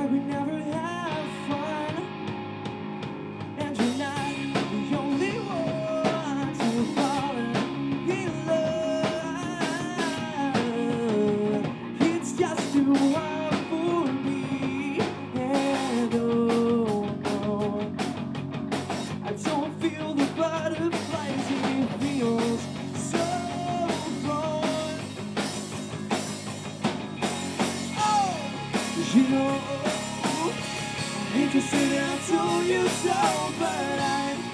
like we never have fun, and you're not the only one to fall in love. It's just too hard for me, and oh no, I don't feel the butterflies. It feels so wrong. You know, I hate to say that I told you so, but I'm